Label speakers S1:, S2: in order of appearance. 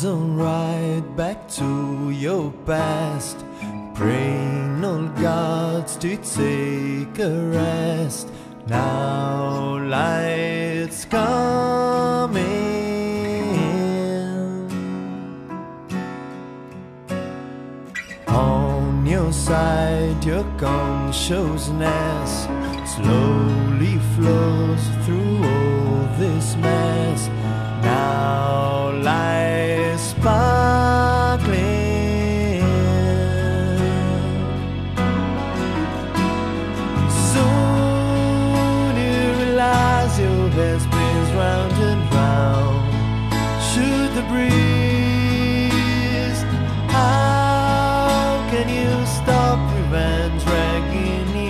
S1: on right back to your past, praying on gods to take a rest. Now light's coming, on your side your consciousness slowly flows through all this mess. Now lies sparkling, soon you realize your head spins round and round. Shoot the breeze, how can you stop revenge dragging you